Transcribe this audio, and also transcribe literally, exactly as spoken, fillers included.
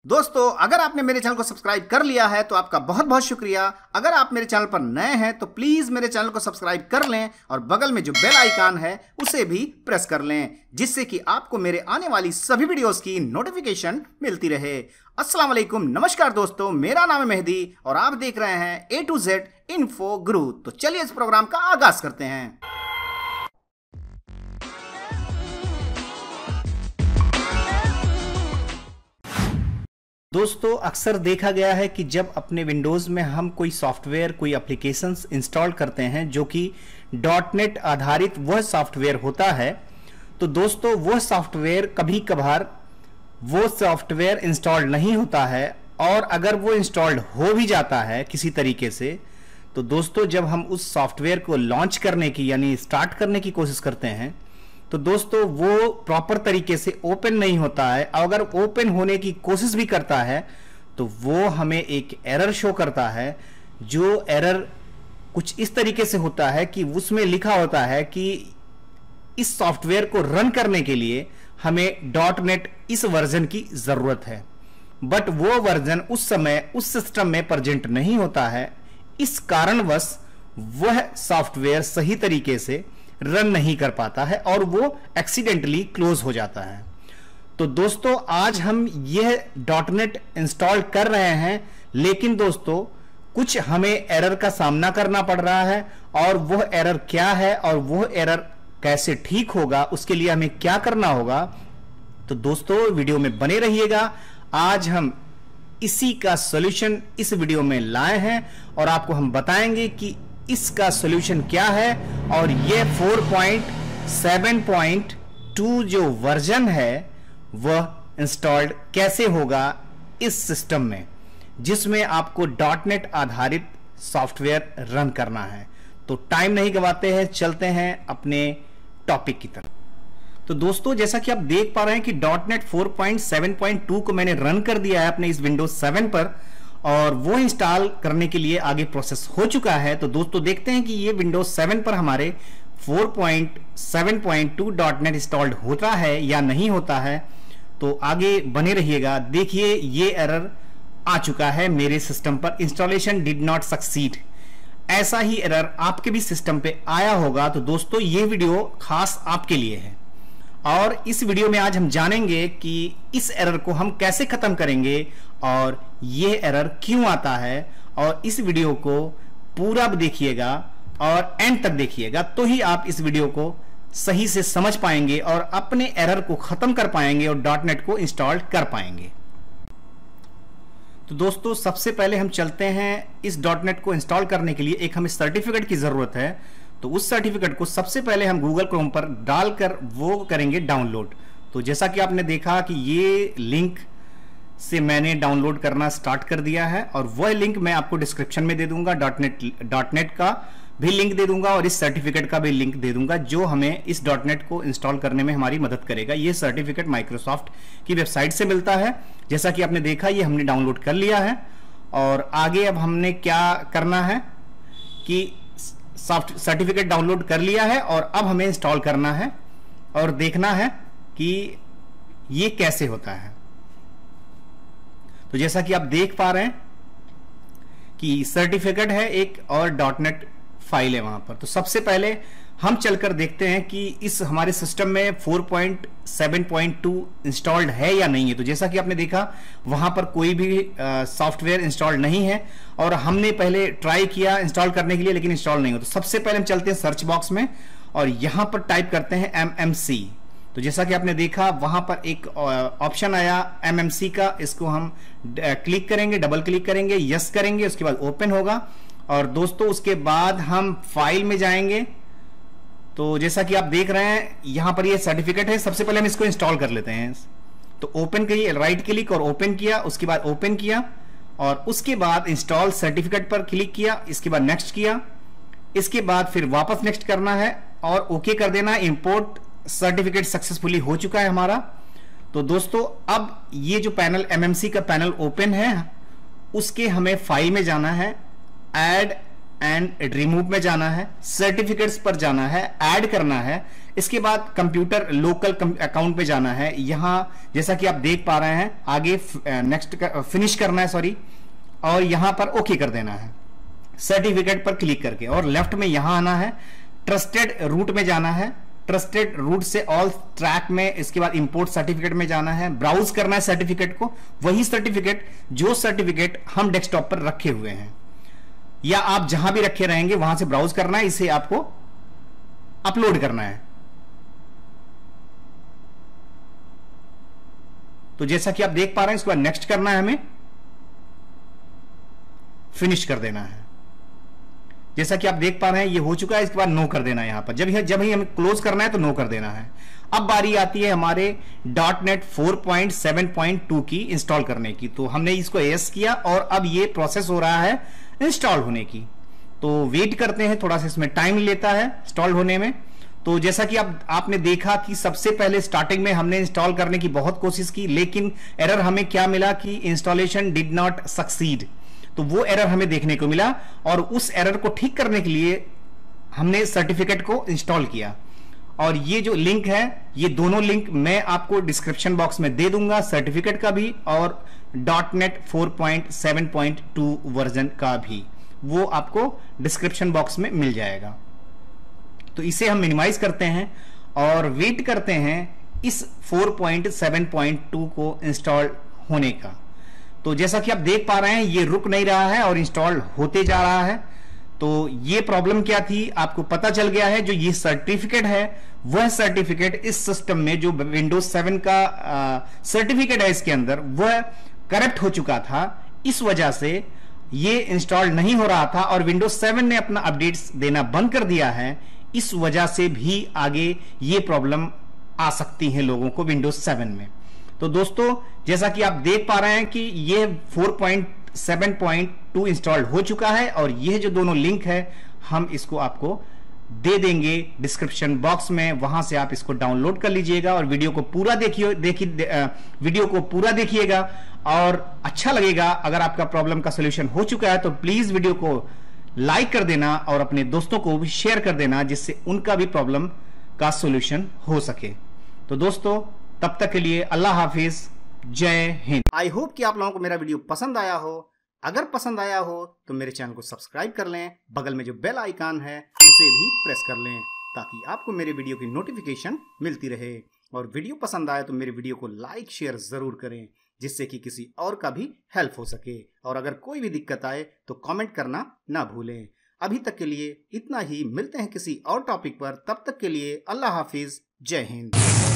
दोस्तों, अगर आपने मेरे चैनल को सब्सक्राइब कर लिया है तो आपका बहुत बहुत शुक्रिया। अगर आप मेरे चैनल पर नए हैं तो प्लीज मेरे चैनल को सब्सक्राइब कर लें और बगल में जो बेल आइकन है उसे भी प्रेस कर लें, जिससे कि आपको मेरे आने वाली सभी वीडियोस की नोटिफिकेशन मिलती रहे। अस्सलाम वालेकुम, नमस्कार दोस्तों, मेरा नाम है मेहदी और आप देख रहे हैं ए टू जेड इन्फो गुरु। तो चलिए इस प्रोग्राम का आगाज करते हैं। दोस्तों, अक्सर देखा गया है कि जब अपने विंडोज़ में हम कोई सॉफ्टवेयर, कोई एप्लीकेशंस इंस्टॉल करते हैं जो कि डॉट नेट आधारित वह सॉफ्टवेयर होता है, तो दोस्तों वह सॉफ्टवेयर कभी कभार वो सॉफ्टवेयर इंस्टॉल नहीं होता है, और अगर वो इंस्टॉल्ड हो भी जाता है किसी तरीके से, तो दोस्तों जब हम उस सॉफ्टवेयर को लॉन्च करने की यानी स्टार्ट करने की कोशिश करते हैं तो दोस्तों वो प्रॉपर तरीके से ओपन नहीं होता है। अगर ओपन होने की कोशिश भी करता है तो वो हमें एक एरर शो करता है, जो एरर कुछ इस तरीके से होता है कि उसमें लिखा होता है कि इस सॉफ्टवेयर को रन करने के लिए हमें डॉट नेट इस वर्जन की जरूरत है, बट वो वर्जन उस समय उस सिस्टम में प्रेजेंट नहीं होता है। इस कारणवश वह सॉफ्टवेयर सही तरीके से रन नहीं कर पाता है और वो एक्सीडेंटली क्लोज हो जाता है। तो दोस्तों आज हम यह डॉट नेट इंस्टॉल कर रहे हैं, लेकिन दोस्तों कुछ हमें एरर का सामना करना पड़ रहा है, और वह एरर क्या है और वह एरर कैसे ठीक होगा, उसके लिए हमें क्या करना होगा। तो दोस्तों वीडियो में बने रहिएगा। आज हम इसी का सॉल्यूशन इस वीडियो में लाए हैं और आपको हम बताएंगे कि इसका सॉल्यूशन क्या है, और ये four point seven point two जो वर्जन है वह इंस्टॉल्ड कैसे होगा इस सिस्टम में, जिसमें आपको डॉट नेट आधारित सॉफ्टवेयर रन करना है। तो टाइम नहीं गवाते हैं, चलते हैं अपने टॉपिक की तरफ। तो दोस्तों जैसा कि आप देख पा रहे हैं कि dot net four point seven point two को मैंने रन कर दिया है अपने इस विंडोज सेवन पर, और वो इंस्टॉल करने के लिए आगे प्रोसेस हो चुका है। तो दोस्तों देखते हैं कि ये विंडोज सेवन पर हमारे four point seven point two dot net installed होता है या नहीं होता है। तो आगे बने रहिएगा। देखिए ये एरर आ चुका है मेरे सिस्टम पर, इंस्टॉलेशन डिड नॉट सक्सीड। ऐसा ही एरर आपके भी सिस्टम पे आया होगा। तो दोस्तों ये वीडियो खास आपके लिए है, और इस वीडियो में आज हम जानेंगे कि इस एरर को हम कैसे खत्म करेंगे और यह एरर क्यों आता है। और इस वीडियो को पूरा देखिएगा और एंड तक देखिएगा, तो ही आप इस वीडियो को सही से समझ पाएंगे और अपने एरर को खत्म कर पाएंगे और डॉट नेट को इंस्टॉल कर पाएंगे। तो दोस्तों सबसे पहले हम चलते हैं, इस डॉट नेट को इंस्टॉल करने के लिए एक हमें सर्टिफिकेट की जरूरत है। तो उस सर्टिफिकेट को सबसे पहले हम गूगल क्रोम पर डालकर वो करेंगे डाउनलोड। तो जैसा कि आपने देखा कि ये लिंक से मैंने डाउनलोड करना स्टार्ट कर दिया है, और वह लिंक मैं आपको डिस्क्रिप्शन में दे दूंगा। डॉट नेट डॉट नेट का भी लिंक दे दूंगा और इस सर्टिफिकेट का भी लिंक दे दूंगा, जो हमें इस डॉट नेट को इंस्टॉल करने में हमारी मदद करेगा। ये सर्टिफिकेट माइक्रोसॉफ्ट की वेबसाइट से मिलता है। जैसा कि आपने देखा ये हमने डाउनलोड कर लिया है, और आगे अब हमने क्या करना है कि सॉफ्ट सर्टिफिकेट डाउनलोड कर लिया है और अब हमें इंस्टॉल करना है और देखना है कि ये कैसे होता है। तो जैसा कि आप देख पा रहे हैं कि सर्टिफिकेट है एक और डॉट नेट फाइल है वहां पर। तो सबसे पहले हम चलकर देखते हैं कि इस हमारे सिस्टम में four point seven point two installed है या नहीं है। तो जैसा कि आपने देखा वहां पर कोई भी सॉफ्टवेयर इंस्टॉल्ड नहीं है, और हमने पहले ट्राई किया इंस्टॉल करने के लिए लेकिन इंस्टॉल नहीं हो। तो सबसे पहले हम चलते हैं सर्च बॉक्स में और यहां पर टाइप करते हैं एम एम सी। तो जैसा कि आपने देखा वहां पर एक ऑप्शन आया एम एम सी का, इसको हम क्लिक करेंगे, डबल क्लिक करेंगे, यस करेंगे, उसके बाद ओपन होगा। और दोस्तों उसके बाद हम फाइल में जाएंगे। तो जैसा कि आप देख रहे हैं यहां पर ये सर्टिफिकेट है। सबसे पहले हम इसको इंस्टॉल कर लेते हैं। तो ओपन करिए, राइट क्लिक और ओपन किया, उसके बाद ओपन किया, और उसके बाद इंस्टॉल सर्टिफिकेट पर क्लिक किया, इसके बाद नेक्स्ट किया, इसके बाद फिर वापस नेक्स्ट करना है और ओके कर देना। इंपोर्ट सर्टिफिकेट सक्सेसफुली हो चुका है हमारा। तो दोस्तों अब ये जो पैनल एमएमसी का पैनल ओपन है, उसके हमें फाइल में जाना है, ऐड एंड रिमूव में जाना है, सर्टिफिकेट्स पर जाना है, ऐड करना है, इसके बाद कंप्यूटर लोकल अकाउंट पे जाना है। यहां जैसा कि आप देख पा रहे हैं आगे नेक्स्ट कर, फिनिश करना है सॉरी, और यहां पर ओके कर देना है सर्टिफिकेट पर क्लिक करके, और लेफ्ट में यहां आना है, ट्रस्टेड रूट में जाना है, ट्रस्टेड रूट से ऑल ट्रैक में, इसके बाद इंपोर्ट सर्टिफिकेट में जाना है, ब्राउज करना है सर्टिफिकेट को, वही सर्टिफिकेट जो सर्टिफिकेट हम डेस्कटॉप पर रखे हुए हैं या आप जहां भी रखे रहेंगे वहां से ब्राउज करना है, इसे आपको अपलोड करना है। तो जैसा कि आप देख पा रहे हैं इसके बाद नेक्स्ट करना है, हमें फिनिश कर देना है। जैसा कि आप देख पा रहे हैं ये हो चुका है, इसके बाद नो कर देना है। यहां पर जब जब ही हमें क्लोज करना है तो नो कर देना है। अब बारी आती है हमारे dot net four point seven point two की इंस्टॉल करने की। तो हमने इसको यस किया और अब ये प्रोसेस हो रहा है इंस्टॉल होने की। तो वेट करते हैं, थोड़ा सा इसमें टाइम लेता है इंस्टॉल होने में। तो जैसा कि आप आपने देखा कि सबसे पहले स्टार्टिंग में हमने इंस्टॉल करने की बहुत कोशिश की, लेकिन एरर हमें क्या मिला कि इंस्टॉलेशन डिड नॉट सक्सीड। तो वो एरर हमें देखने को मिला और उस एरर को ठीक करने के लिए हमने सर्टिफिकेट को इंस्टॉल किया। और ये जो लिंक है, ये दोनों लिंक मैं आपको डिस्क्रिप्शन बॉक्स में दे दूंगा, सर्टिफिकेट का भी और dot net four point seven point two version का भी, वो आपको डिस्क्रिप्शन बॉक्स में मिल जाएगा। तो इसे हम मिनिमाइज करते हैं और वेट करते हैं इस four point seven point two को इंस्टॉल होने का। तो जैसा कि आप देख पा रहे हैं ये रुक नहीं रहा है और इंस्टॉल होते जा रहा है। तो ये प्रॉब्लम क्या थी आपको पता चल गया है। जो ये सर्टिफिकेट है वह सर्टिफिकेट इस सिस्टम में जो विंडोज सेवन का सर्टिफिकेट है इसके अंदर वह करप्ट हो चुका था। इस वजह से ये इंस्टॉल नहीं हो रहा था और विंडोज सेवन ने अपना अपडेट्स देना बंद कर दिया है। इस वजह से भी आगे ये प्रॉब्लम आ सकती है लोगों को विंडोज सेवन में। तो दोस्तों जैसा कि आप देख पा रहे हैं कि ये four point seven point two install हो चुका है और ये जो दोनों लिंक है हम इसको आपको दे देंगे डिस्क्रिप्शन बॉक्स में, वहां से आप इसको डाउनलोड कर लीजिएगा और वीडियो को पूरा देखिए देखिए वीडियो को पूरा देखिएगा और अच्छा लगेगा। अगर आपका प्रॉब्लम का सोल्यूशन हो चुका है तो प्लीज वीडियो को लाइक कर देना और अपने दोस्तों को भी शेयर कर देना, जिससे उनका भी प्रॉब्लम का सोल्यूशन हो सके। तो दोस्तों तब तक के लिए अल्लाह हाफिज, जय हिंद। आई होप कि आप लोगों को मेरा वीडियो पसंद आया हो। अगर पसंद आया हो तो मेरे चैनल को सब्सक्राइब कर लें, बगल में जो बेल आइकन है उसे भी प्रेस कर लें ताकि आपको मेरे वीडियो की नोटिफिकेशन मिलती रहे। और वीडियो पसंद आए तो मेरे वीडियो को लाइक शेयर जरूर करें, जिससे कि किसी और का भी हेल्प हो सके। और अगर कोई भी दिक्कत आए तो कमेंट करना ना भूलें। अभी तक के लिए इतना ही, मिलते हैं किसी और टॉपिक पर। तब तक के लिए अल्लाह हाफिज, जय हिंद।